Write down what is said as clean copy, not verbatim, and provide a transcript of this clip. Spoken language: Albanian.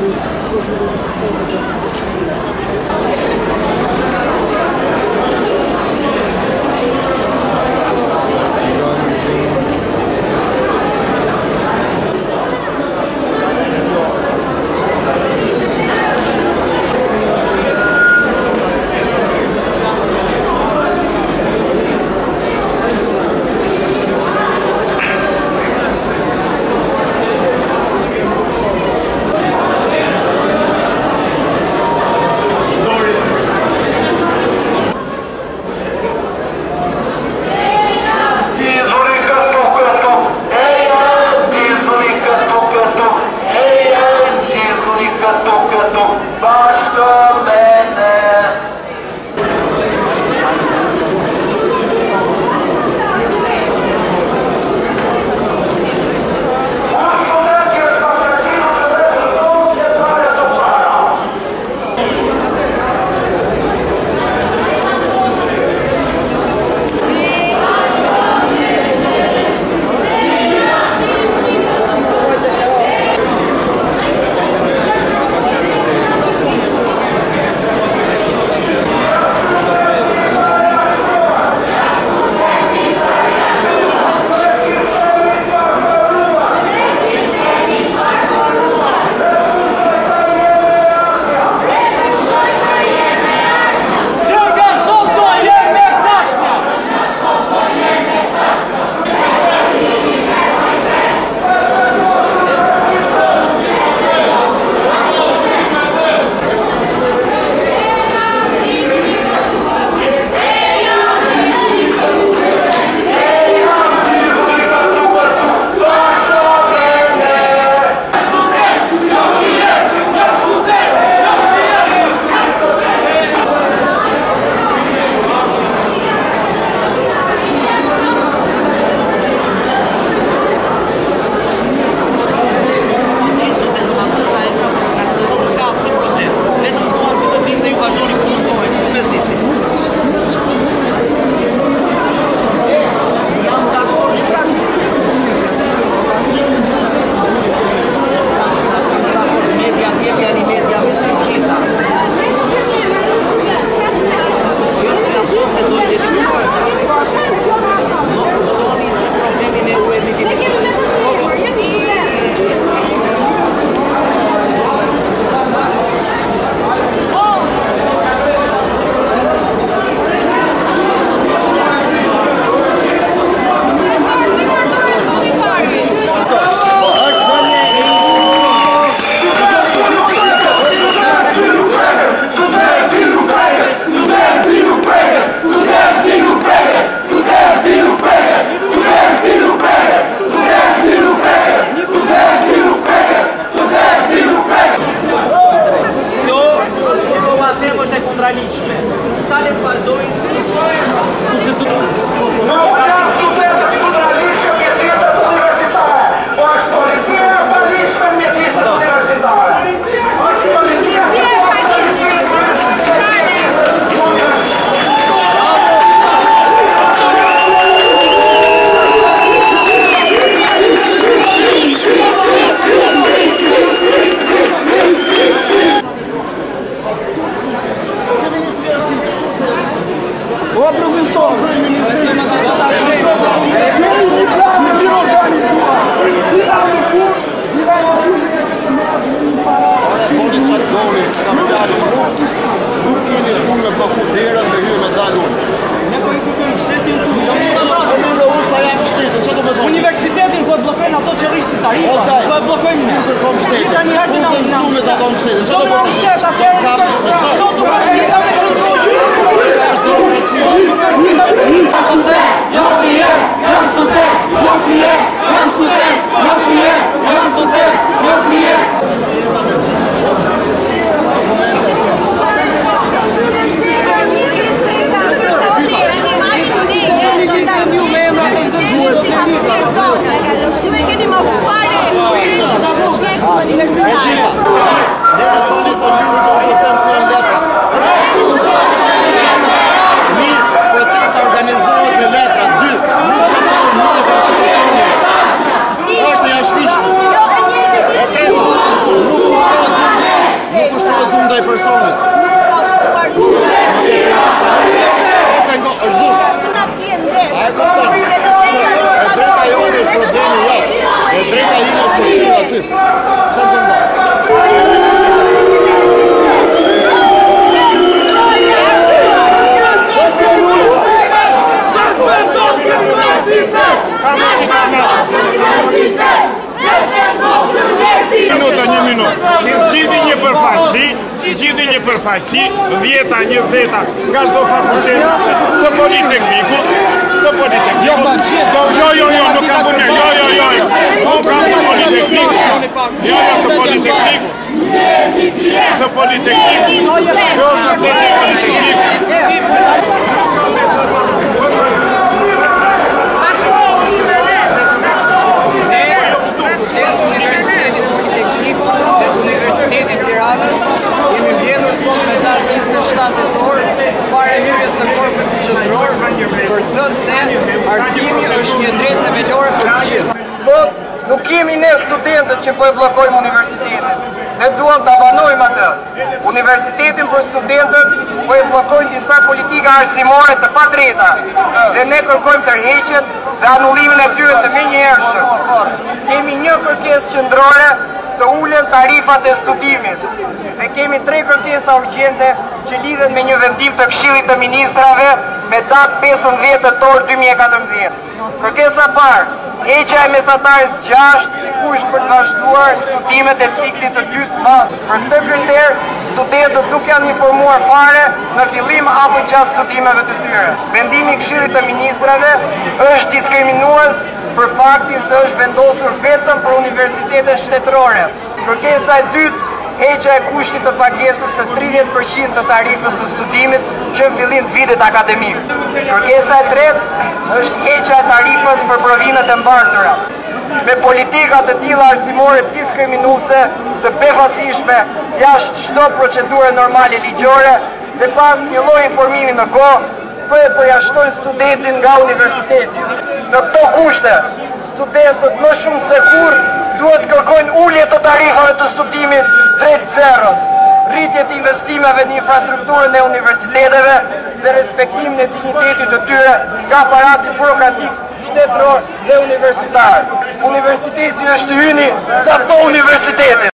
Отлично. një minutë. Zgjidhni për faqësi, 10-20 nga çdo fakultet të Politeknikut, nuk ka punë. Nuk ka Politeknik. Të Politeknik. Kjo është në Politeknik. Universitetin Tiranës jemi mbledhur sot me datë 27 tetor para hyrjes së korpusit qendror për të thënë se arsimi është një drejtë themelore për të gjithë. Sot nuk jemi ne studentët që po e bllokojmë universitetin. Ne duam ta banojmë atë. Universitetin për studentët po e bllokojnë disa politika arsimore të padrejta. Dhe ne kërkojmë tërheqjen dhe anullimin e tyre të menjëhershëm. Kemi një kërkesë qendrore të ulen tarifat e studimit. Dhe kemi 3 kërkesa urgjente që lidhen me një vendim të Këshillit të Ministrave me datë 15 tetor 2014. Kërkesa parë, heqja e mesatarës 6 si kusht për të vazhduar studimet e ciklit të dyst master. Për këtë kriter, studentët nuk janë informuar fare në fillim apo gjatë studimeve të tyre. Vendimi i Këshillit të Ministrave është diskriminues për faktin se është vendosur vetëm për universitetet shtetërore. Kërkesa e dytë, heqja e kushtit të pagesës së 30% të tarifës së studimit që në fillim të vitit akademik. Kërkesa e tretë është heqja e tarifës për provimet e mbartura. Me politika të tilla arsimore diskriminuese, të befasishme, jashtë çdo procedure normale ligjore dhe pas një lloj informimi në kohë, po e përjashtojnë studentin nga universiteti. Në këto kushte, studentët më shumë se kurrë duhet kërkojnë ulje të tarifave të studimit drejt zeros, rritje të investimeve në infrastrukturën e universiteteve dhe respektimin e dignitetit të tyre nga aparati burokratik shtetëror dhe universitar. Universiteti është hyni sa to universiteti.